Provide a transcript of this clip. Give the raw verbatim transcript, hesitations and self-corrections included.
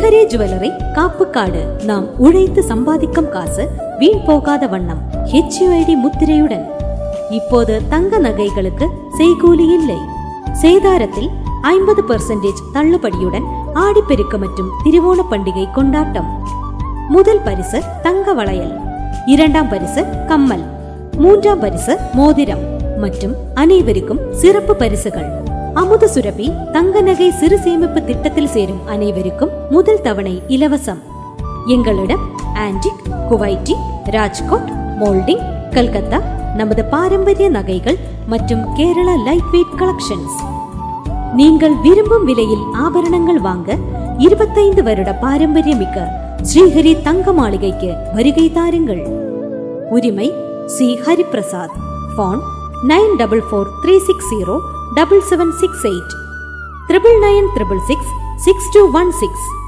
Srihari jewellery காப்புக்காடு. நாம் உழைத்து சம்பாதிக்கும் காசு வீண் போகாத வண்ணம் ஹெச் யூ ஐ டி முத்திரையுடன். இப்போது தங்க நகைகளுக்கு செய்கூலி இல்லை. சேதாரத்தில் ஐம்பது பெர்சென்டேஜ் தள்ளுபடியுடன் ஆடிப்பெருக்கு மற்றும் திருவோண பண்டிகை கொண்டாட்டம். முதல் பரிசு தங்க வளையல், இரண்டாம் பரிசு கம்மல், மூன்றாம் பரிசு மோதிரம் மற்றும் அனைவருக்கும் சிறப்பு பரிசுகள். அமுத சுரபி தங்க நகை சிறு சேமிப்பு திட்டத்தில் சேரும் அனைவருக்கும் முதல் தவணை இலவசம். எங்களிடம் antique, Kuwaiti, Rajkot, moulding, Calcutta நமது பாரம்பரிய நகைகள் மற்றும் கேரளா லைட் வெயிட் கலெக்ஷன்ஸ். நீங்கள் விரும்பும் விலையில் ஆபரணங்கள் வாங்க இருபத்தைந்து வருட பாரம்பரியமிக்க ஸ்ரீஹரி தங்க மாளிகைக்கு வருகை தாருங்கள். உரிமை C Hariprasad. Phone nine double four three six zero double seven six eight triple nine triple six six two one six.